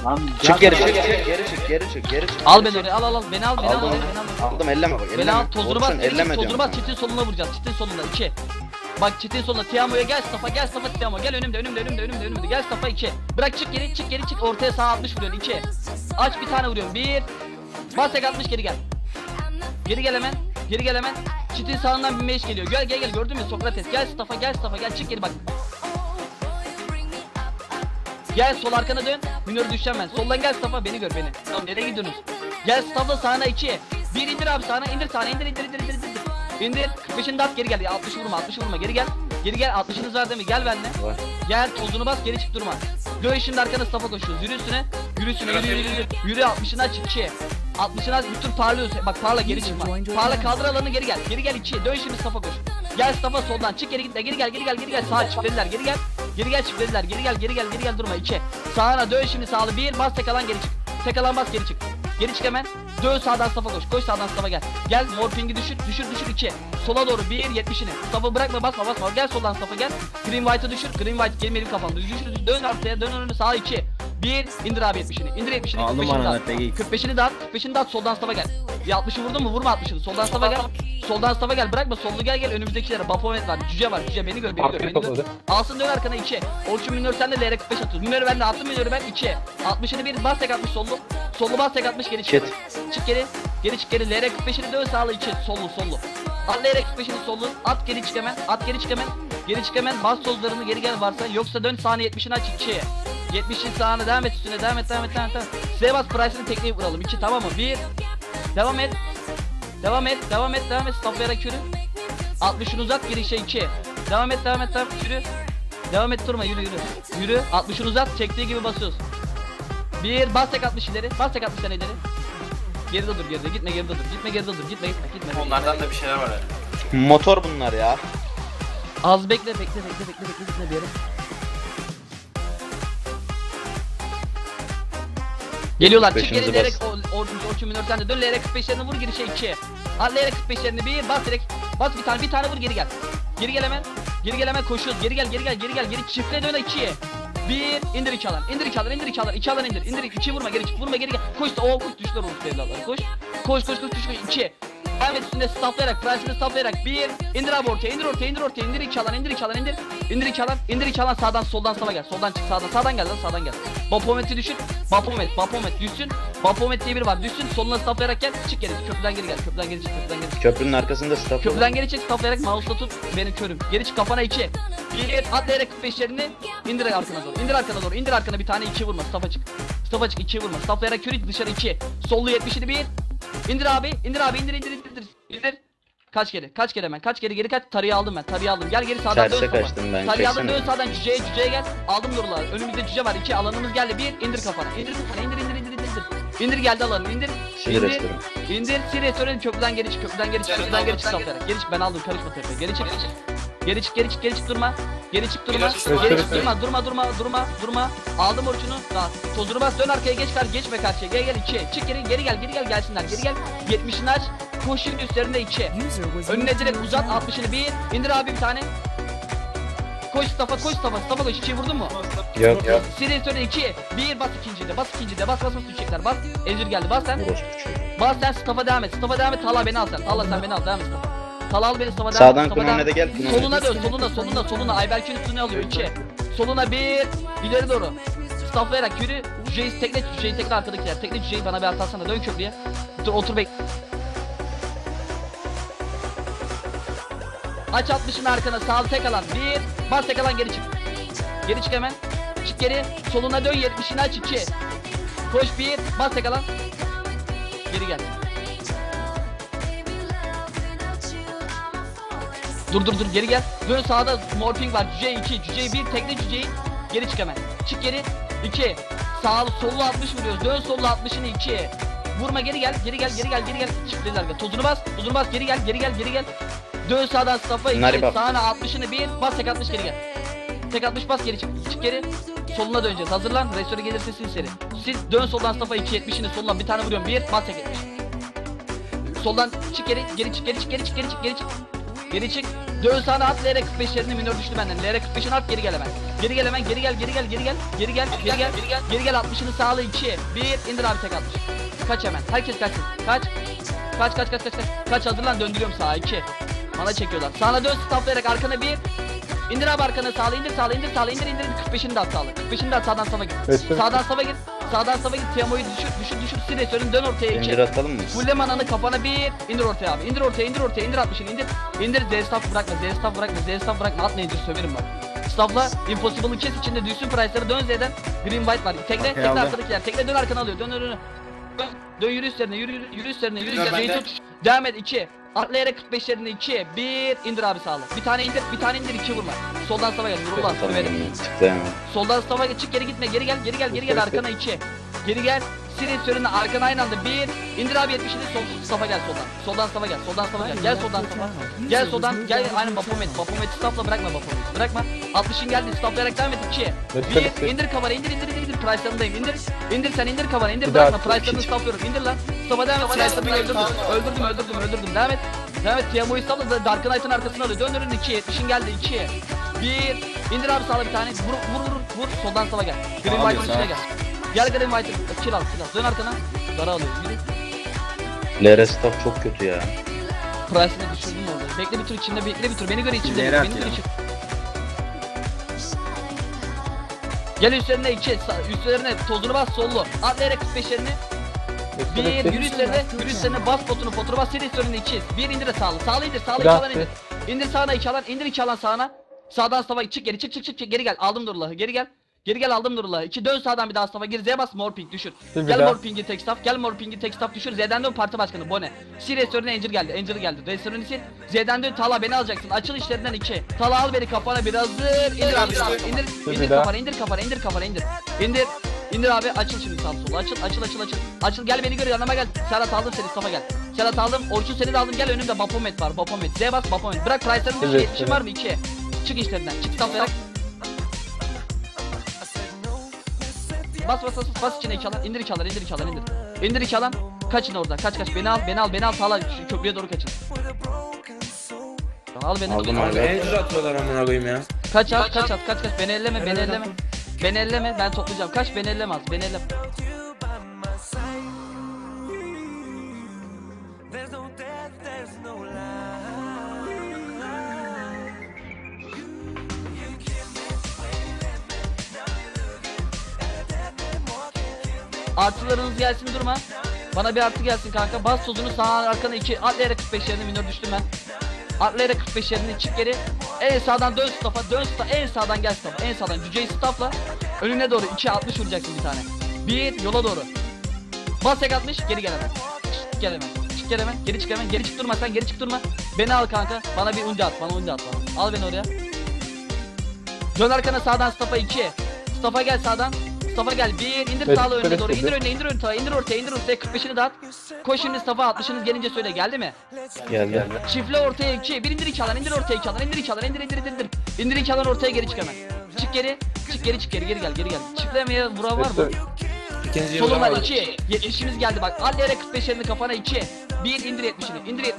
Çık geri çık geri çık. Al beni oraya al beni al. Aldım elleme bak. Beni al tozunu bas. Elleme Tozunu diyorum. bas çitin soluna vuracağız. Çitin soluna 2. Bak çitin soluna Tiamo'ya gel Safa Tiamo gel önümde gel Safa 2. Bırak çık geri ortaya sağ 60 vuruyorsun 2. Aç bir tane vuruyorsun 1. Bas tek 60 geri gel. Geri gel hemen. Çitin sağından bir meş geliyor. Gel gördün mü Sokrates gel Safa gel çık geri bak. Gel sol arkana dön. Minörü düşeceğim ben. Soldan gel Safa beni gör beni. Tamam nereye gidiyorsunuz? Gel Stafla sağına 2. 1 indir abi sağına indir İndir 45'ini de at geri gel. 60 vurma geri gel. 60'ınız var değil mi? Gel benimle. Gel tozunu bas geri çık durma. Dön şimdi arkana Stafa koşuyoruz. Yürü üstüne. Yürü 60'ını aç 2. 60'ını aç bütün parlıyoruz. Bak parla geri çıkma. Parla kaldır alanı geri gel. Geri gel 2'ye. Dön şimdi Stafa koş. Gel Stafa soldan çık geri gitme. Geri gel. Sağa çiftlediler geri gel. Geri gel durma 2. Sağına dön şimdi sağlı 1 bas tek alan geri çık. Tek alan bas geri çık. Geri çık hemen. Dön sağdan Stafa koş. Koş sağdan Stafa gel. Gel morpingi düşür 2. Sola doğru 1 70'ini. Stafa bırakma basma. Gel soldan Stafa gel. Green White'ı düşür. Green White gelmeyelim kafamda. Düşür. Dön arkaya dön önüne sağ 2. 1 indir abi 70'ini. İndir 70'ini. Aldım bana 45'ini de at soldan Stafa gel. Bir 60'ı vurdun mu? Vurma 60'ını. Soldan Stafa gel. Bırakma sollu gel önümüzdekilere. Baphomet var. Cüce var. Beni gör. Alsın dön arkana 2. Orçun Minör sen de LR45 atıyorsun. Minörü ben de attım ben 2. 60'ını 1 bas tek 60 sollu. Sollu bas tek 60 geri çık. Çık geri. LR45'ini dön sağlı 2. Sollu. At LR45'ini sollu. At geri çık hemen. Bas tozlarını geri gel varsa. Yoksa dön sağına 70'ini aç 2. 70'in sağına devam et üstüne. Size bas Price'ını tekneyi vuralım. 2 tamam mı? 1. Devam et. Staflayarak yürü. 60'ını uzat geri 2. Devam et yürü. Devam et durma yürü. 60'ını uzat çektiği gibi basıyoruz. 1 bas tek 60 ileri. Sen ileri. Geride dur. Gitme geride dur. Gitme. Onlardan da bir şeyler var yani. Motor bunlar ya. Az bekle bir yere. Geliyorlar çık geri lerek Orçun Minör sen de dön LR45'lerini vur girişe 2. Al LR45'lerini 1 bas direkt. Bas bir tane vur geri gel. Geri gel hemen koşuyoruz. Geri geri çiftle dön 2'ye. 1 indir 2 alan. İki alan indir 2 vurma geri çık. Geri gel. Koş düşler olur sevdalar. Koş 2. Ahmet üstünde staflayarak, Price'ını staflayarak 1 indir abi ortaya. İndir 2 alan. İndir 2 alan sağdan soldan sağa gel. Soldan çık sağdan gel. Baphomet'i düşür. Baphomet düşsün. Baphomet diye biri var. Düşsün soluna staflayarak gel. Çık geri. Köprüden geri gel. Köprünün arkasında staff. Köprüden geri çık staflayarak mouse'la tut. Benim körüm. Geri çık kafana 2. Bir at LR45'lerini indir arkana doğru. İndir arkana bir tane 2 vurma. Staff'a çık 2 vurma. Staflayarak körü dışarı 2. Sollu 70'ini 1. İndir abi. Kaç kere hemen. Geri kaç. Tarıyı aldım ben. Gel geri sağdan dön. Kaçtım ben. Tarıyı aldım dön sağdan cüceye gel. Aldım yorular. Önümüzde cüce var. 2 alanımız geldi. 1 indir kafana. İndir geldi alanı. İndir. Sil restoranın köprüden geri çık. Staflayarak. Geri çık ben aldım karışma tepeye. Geri çık durma. Durma. Aldım Orçun'u. Tozunu bas dön arkaya geçme karşıya. Gel 2. Çık geri gel gelsinler. Geri gel. 70'ini aç. Koş şimdi üstlerinde 2. Önüne direkt uzat 60'ını 1. İndir abi bir tane. Koş Stafa koş 2'yi vurdun mu? Yok. Seri söyle 2. 1 bas ikincide. Bas düşecekler. Bas. Enzir geldi. Bas sen Stafa devam et. Tala beni al sen. Tala beni al devam et. Tala al beni Stafa devam et. Sağdan Kunan'a da gel. Soluna dön. Soluna. Ayberk'in üstüne alıyor 2. Soluna 1. İleri doğru. Staflayarak yürü. Cüceyi tekle arkadakiler. Tekle cüceyi bana bir atarsana. Dön köprüye. Dur otur bek. Aç 60'ın arkana sağlı tek alan 1 bas tek alan geri çık hemen çık geri soluna dön 70'ini aç 2 koş 1 bas tek alan geri gel dur geri gel dön sağda morphing var cüceyi 1 tekle cüceyi geri çık hemen çık geri 2 sağlı sollu 60 vuruyoruz dön sollu 60'ını 2 vurma geri gel çiftlediler tozunu bas geri gel dön sağdan Staff'a 2 sağına 60'ını 1 bas tek 60 geri gel. Tek 60 bas geri çık geri. Soluna döneceğiz. Hazırlan. Restore gelirse sil seri. Dön soldan Staff'a 2 70'ini soldan bir tane vuruyorum. 1 bas tek 70. Soldan çık geri çık. Geri çık. Dön sana at LR 45'lerini minör düştü benden. LR 45'ini at geri gel hemen. Geri gel hemen. Geri gel. Geri gel 60'ını sağla 2. 1 indir abi tek 60. Kaç hemen. Herkes kaçsın. Kaç. Kaç hazırlan döndürüyorum sağa 2. Bana çekiyorlar. Sağına dön staplayarak arkana 1. İndir abi arkana sağla indir 45'ini de at sağla. 45'ini de at sağdan safa gir. Sağdan safa gir. Tiamo'yu düşür. Siresörün dön ortaya 2. İndir atalım mı? Fulle mananı kafana 1. İndir ortaya abi. İndir 60'ını indir. Z-staff bırakma. At neydir söverim bak. Staff'la Impossible'ı kes içinde düşsün price'ları dön Z'den. Green white var. Tekle arkadakiler. Tekle dön arkana alıyor. Dön yürü üstlerine. Z'yi tut. Devam et 2. Atlayarak 45'lerine 2. 1 indir abi sağla. Bir tane indir 2 vurma. Soldan safa gel. Vurullah söverim. Soldan safa gel. Çık geri gitme. Geri gel arkana 2. Geri gel. Sirin sörünle arkana aynı anda 1. İndir abi 70'ini sol safa gel soldan. Soldan safa gel. Gel soldan. Gel aynen Bapomet staffla bırakma Bapomet. Bırakma. 60'ın geldi. Stafflayarak devam et 2. 1 indir kavara indir. Price'larındayım. İndir sen indir kavara indir. Bırakma price'larını stafflıyorum. İndir lan. Staff'a devam et. Price'larını öldürdüm. Devam et. Tiamo'yu staffla Dark Knight'ın arkasına alıyor. Döndürün 2. 70'in geldi 2. 1 indir abi sağla bir tane. Vur. Soldan safa gel. Green White'ın içine gel. Gel Green White'ı kill al. Dön arkana. Dara alıyor. Yürü. LR staff çok kötü ya. Price'ını düşürdüm orada. Bekle bir tur içinde. Beni göre içimde. Beni göre içimde. Gel üstlerine 2. Üstlerine tozunu bas sollu. Atlayarak 45'lerini. 1 yürü üstlerine bas potunu bas. Seri üstlerine 2. 1 indir sağlı. Sağlı indir. İndir. İndir sağına 2 alan. İndir 2 alan sağına. Sağdan safa çık geri gel. Aldım Nurullah. Geri gel aldım Nurullah. 2 dön sağdan bir daha staff'a gir. Z'ye bas Morping düşür. Gel Morping'i tek staff düşür. Z'den dön parti başkanı Bone. Restoran'a Angel geldi. Restoran'ı sil. Z'den dön Tala beni alacaksın. Açıl işlerinden 2. Tala al beni kafana bir hazır. İndir abi. İndir kafana. İndir abi açıl şimdi sağ sola. Açıl gel beni gör yanıma gel. Serhat aldım seni staff'a gel. Serhat aldım. Orçun seni de aldım. Gel önümde Bapomet var. Z bas Bapomet. Bırak Price'ların dışı 70'in var mı 2. Çık işlerinden. Çık staff'layarak. Bas içine 2 alan. İndir 2 alan. Kaçın orada. Kaç. Beni al. Sağla şu köprüye doğru kaçın. Al beni. Aldım abi. Angel atıyorlar amına koyayım ya. Kaç. Beni elleme. Ben toplayacağım. Kaç beni elleme az. Artılarınız gelsin durma. Bana bir artı gelsin kanka. Bas tozunu sağa arkana 2. Atlayarak 45'lerini minör düştüm ben. Atlayarak 45'lerini çık geri. En sağdan dön staff'a. En sağdan gel staff'a. En sağdan cüceyi staff'la. Önüne doğru 2 60 vuracaksın bir tane. 1 yola doğru. Bas tek 60 geri gel hemen. Çık hemen. Geri çık durma. Beni al kanka. Bana bir undi at. Al beni oraya. Dön arkana sağdan staff'a 2. Staff'a gel sağdan. Staff'a gel. 1 indir sağla önüne doğru. İndir ortaya 45'ini dağıt. Koş şimdi staff'a 60'ınız gelince söyle. Geldi mi? Geldi. Çiftle ortaya 2. Bir indir 2 alan. İndir ortaya 2 alan. İndir 2 alan ortaya geri çık hemen. Çık geri geri gel. Çiftlemeye vuran var mı? İkinci Solunlar 2. 70'imiz geldi bak. Allere 45'lerini kafana 2. 1 indir 70'ini. İndir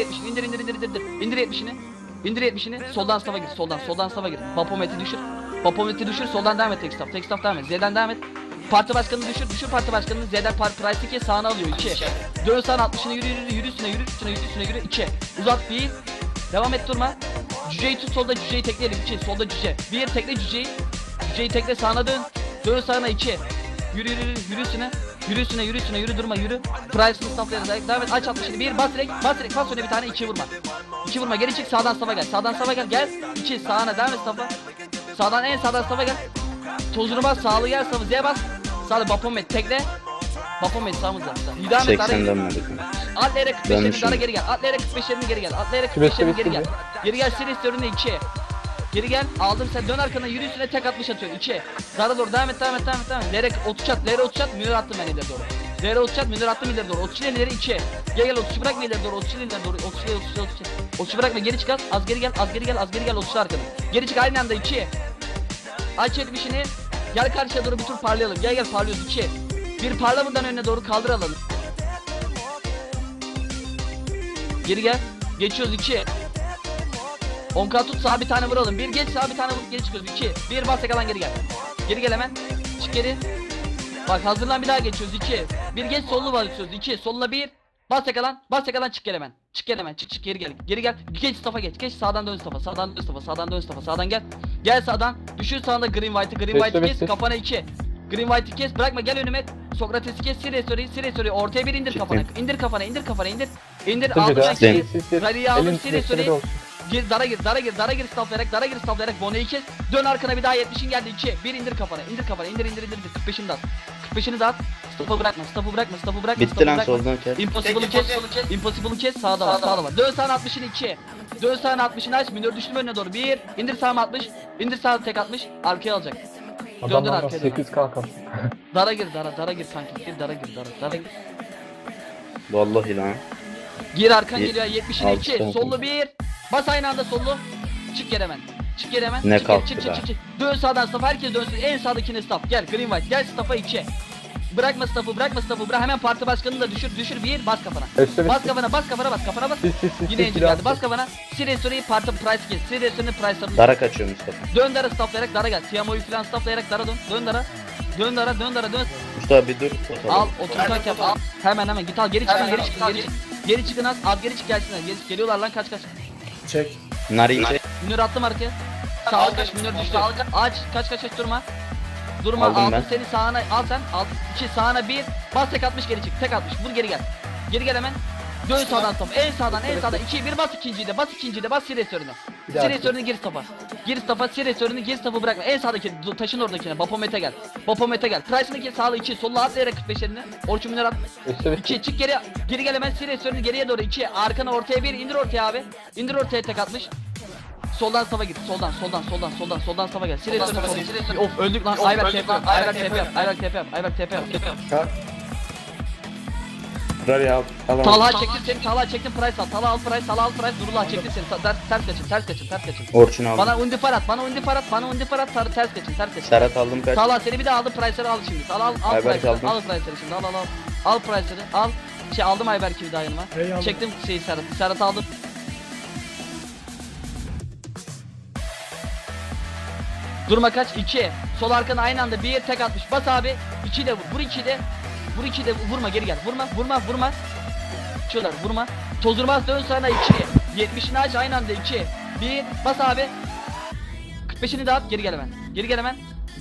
70'ini. İndir 70'ini. Soldan staff'a gir. Soldan staff'a gir. Bapomet'i düşür. Soldan devam et tek staff devam et. Z'den devam et. Parti başkanını düşür parti başkanını. Z'den Price 2 sağına alıyor 2. Dön sağına 60'ını yürü üstüne 2. Uzat 1. Devam et durma. Cüceyi tut solda cüceyi tekleyelim 2. Solda cüce. 1 tekle cüceyi. Cüceyi tekle sağına dön. Dön sağına 2. Yürü üstüne durma. Price'ını stafflayarak devam et. Aç 60'ını 1 bas öne bir tane 2 vurma. 2 vurma geri çık sağdan staff'a gel. 2 sağına devam et staff'a. Sağdan en sağdan staff'a gel. Tozunu bas sağlı gel staff'a Z bas. Sağlı Bapomet tekle. Bapomet sağımızda. Devam et. 80'den verdik. Atlayarak 45'lerini daha geri gel. Atlayarak 45'lerini geri gel. Geri gel Sirius önüne 2. Geri gel. Aldım sen dön arkana yürü üstüne tek 60 atıyorsun 2. Zara doğru devam et. Lere 30 at. Münir attım ben ileri doğru. Lere 30 at. Münir attım ileri doğru. 30 ileri 2. Gel 30 bırakma ileri doğru. 30 30 bırakma geri çık az geri gel 30 arkana. Geri çık aynı anda 2. Aç 70'ini. Gel karşıya doğru bir tur parlayalım. Gel parlıyoruz 2. Bir parlamadan önüne doğru kaldır alalım. Geri gel. Geçiyoruz 2. 10k tut sağa bir tane vuralım. Bir geç sağa bir tane vurup geri çıkıyoruz. 2. Bir bas yakalan geri gel. Geri gel hemen. Çık geri. Bak hazırlan bir daha geçiyoruz. 2. Bir geç sollu basıyoruz. 2. Soluna 1. Bas yakalan. Bas yakalan çık gel hemen. Çık gel hemen. Çık geri gel. Geri gel. Geç staff'a geç. Geç sağdan dön staff'a. Sağdan dön staff'a. Sağdan dön staff'a. Sağdan gel. Gel sağdan. Düşür sağında Green White'ı. Green White'ı kes. Kafana 2. Green White'ı kes. Bırakma gel önüme. Sokrates'i kes. Sireso'yu. Ortaya bir indir kafana. İndir kafana. İndir kafana. İndir. İndir. Aldım ben. Rally'yi aldım. Sireso'yu. Gir dara gir stafflayarak Bone'yi kes. Dön arkana bir daha 70'in geldi 2. Bir indir kafana. İndir 45'ini de at. 45'ini de at. Staff'ı bırakma. Bitti lan soldan kes. Impossible'ı kes. Sağda var. Dön sağına 60'ını 2. Dön sağına 60'ını aç. Minör düştüm önüne doğru. 1. İndir sağıma 60. İndir sağda tek 60. Arkaya alacak. Döndür arkaya. 8k kas. Dara gir kanka. Gir dara gir. Vallahi lan. Gir arkan geliyor 70'ine Al, 2. tamam. Sollu 1. Bas aynı anda sollu. Çık geri hemen. Ne Çık, kalktı çık. be? Dön sağdan staff. Herkes dönsün. En sağdakine staff. Gel Green White. Gel staff'a 2. Bırakma staff'ı. Bırak hemen parti başkanını da düşür. 1. Bas kafana. Bas kafana bas. Yine enci geldi. Bas kafana. Sireso'yu parti price kes. Sireso'nun price'larını. Dara kaçıyor Mustafa. Dön dara stafflayarak dara gel. Tiamo'yu falan stafflayarak dara dön. Dön dara. Mustafa bir dur. Al oturtak yap. Al. Hemen git al. Geri çıkın az. Az geri çık gelsinler. Geliyorlar lan kaç. Çek. Nari çek. Münir attım arkaya. Sağ kaç Münir düştü. Aç kaç durma. Aldım Aldım ben. seni sağına al sen. Al 2 sağına 1. Bas tek 60 geri çık. Tek 60. Vur geri gel. Geri gel hemen. Dön sağdan stop. En sağdan. 2 1 bas ikinciyi de. Bas Sireso'runa. Sireso'runa gir staff'a. Sireso'runu gir staff'ı bırakma. En sağdaki taşın oradakine. Bapomet'e gel. Price'ını gir sağla 2. Solla atlayarak 45'lerini. Orçun Münir at. 2 çık geri. Geri gel hemen Sireso'nunu geriye doğru 2. Arkana ortaya 1. İndir ortaya abi. İndir ortaya tek 60. Soldan staff'a git. Soldan staff'a gel. Sireso'nu sol. Of öldük lan. Ayberk TP yap. Rally al. Talha çektim price al. Talha al price. Nurullah çekti seni. Ters kaçın. Orçun aldım. Bana undifar at. Ters kaçın. Serhat aldım kaç. Talha seni bir de aldı price'ları al şimdi. Al Ayberk price'ları. aldım. Al price'ları şimdi. Al price'ları. Al. Aldım Ayberk'i bir daha yanıma. Çektim Serhat'ı aldım. Durma kaç 2. Sol arkana aynı anda bir tek atmış. Bas abi. 2 de vur. Vur 2 de vurma geri gel. Vurma. Şuralar vurma. Tozurmaz dön sana 2. 70'ini aç aynı anda 2. 1 bas abi. 45'ini de at geri gel hemen. Geri gel.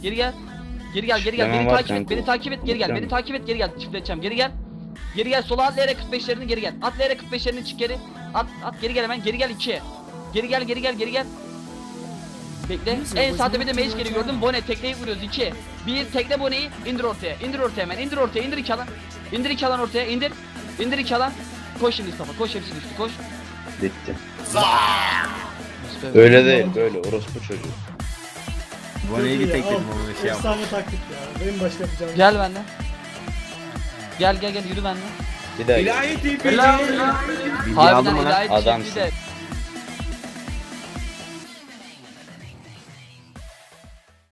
Beni takip et. Geri gel. Çiftleteceğim. Geri gel. Sola atlayarak 45'lerini geri gel. Atlayarak 45'lerini çık geri. At geri gel hemen. Geri gel 2. Geri gel. Bekle. En sağda bir de mage geliyor gördün. Bone tekneyi vuruyoruz 2. 1 tekne Bone'yi indir ortaya hemen. İndir 2 alan. İndir 2 alan ortaya. İndir 2 alan. Koş şimdi Mustafa. Koş hepsi düştü. Koş. Bitti. Öyle değil böyle orospu çocuğu. Bone'yi bir tekledim onu şey yapma. Efsane taktik ya. Benim başka yapacağım. Gel benden. Gel yürü benden. Bir daha gel. İlahi TPC. Helal. Harbiden aldım ona. ilahi Adamsın. çekti de